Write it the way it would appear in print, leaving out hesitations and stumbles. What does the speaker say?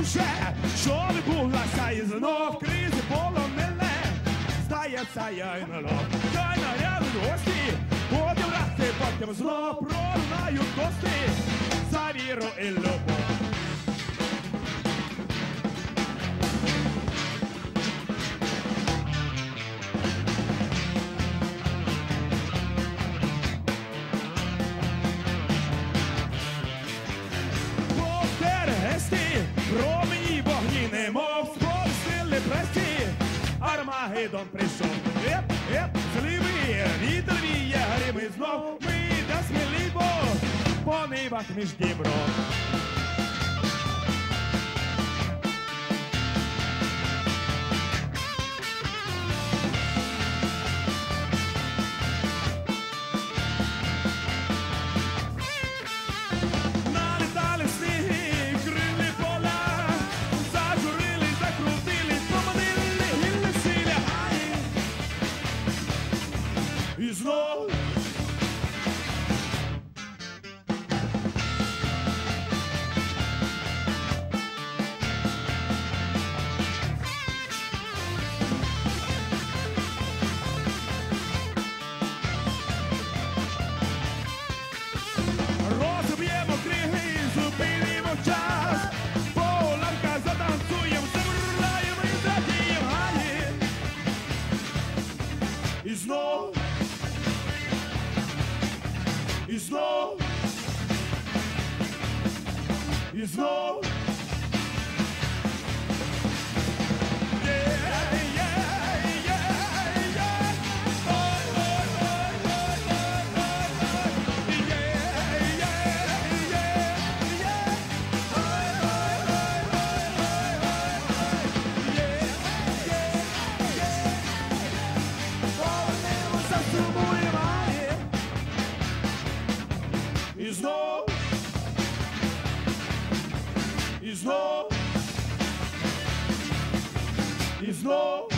вже, що відбулася і знов кризи полонене. Здається, я й налог, та й нарядуть гості, потім рахти, потім знов пролунають тости за віру і любов. Промені вогні, немов сповстили престі, Армагеддон прийшов. Еп, еп, зливий вітер віє, грими знов, ми йде сміливо по нивах між Дніпром. І знов розб'ємо криги, зупинимо час, поланка затанцюєм, заграємо і задієм гаї. І знов і знов, і знов. І знов, і знов, і знов.